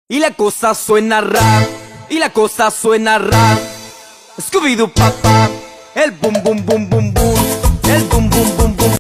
Y la cosa suena rap, y la cosa suena rap. Scooby-Doo papá, el boom boom boom boom boom.